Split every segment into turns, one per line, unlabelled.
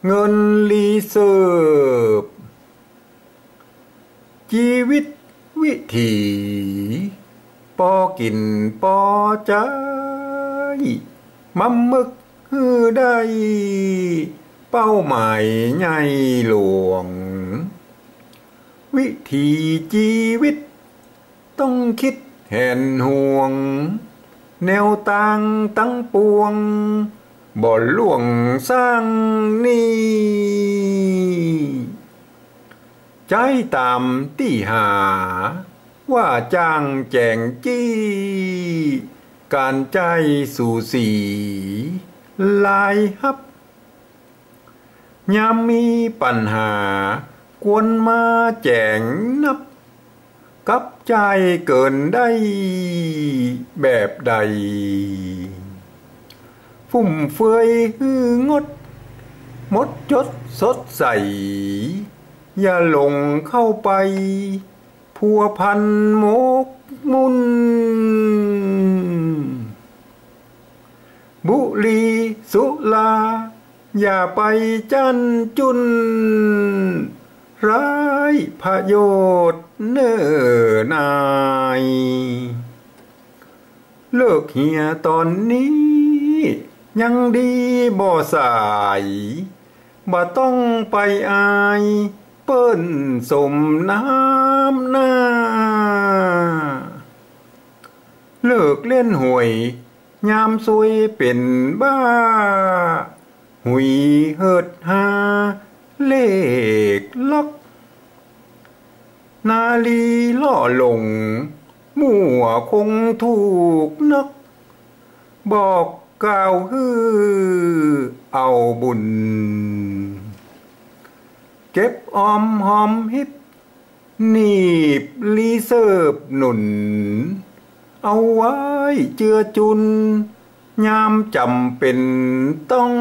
เงินรีเซิร์ฟชีวิตวิถีปอกินปอใจมั่มมึกฮือได้เป้าหมายใหญ่หลวงวิถีชีวิตต้องคิดแห่นห่วงแนวต่างตั้งปวงบ่ล่วงสร้างนี้ใจตามที่หาว่าจ้างแจงจี้การใจสู่สีลายฮับยามมีปัญหากวนมาแจงนับกับใจเกินได้แบบใดฟุ่มเฟือยฮืองดมดจดสดใสอย่าหลงเข้าไปพัวพันมกมุนบุรีสุลาอย่าไปจันจุนร้ายพโยชน์เนิ่นายเลิกเหียตอนนี้ยังดีบ่สายบ่ต้องไปอายเปิ้นสมน้ำหน้าเลิกเล่นหวยยามซวยเป็นบ้าหุยเฮิดหาเลขล็อกนาลีล่อหลงมั่วคงถูกนกบอกกล่าวฮือเอาบุญเก็บออมหอมฮิปหนีบรีเซิร์ฟหนุนเอาไว้เจือจุนยามจำเป็นต้อง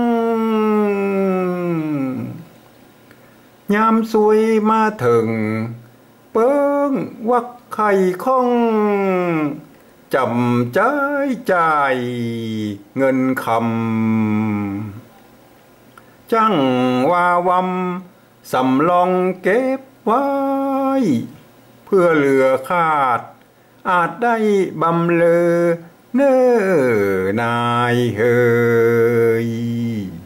ยามซวยมาถึงเปิ้งวักไข่ข้องจำจ่ายเงินคำจังวาวำสำรองเก็บไว้เพื่อเหลือขาดอาจได้บำเลอเน้อนายเฮย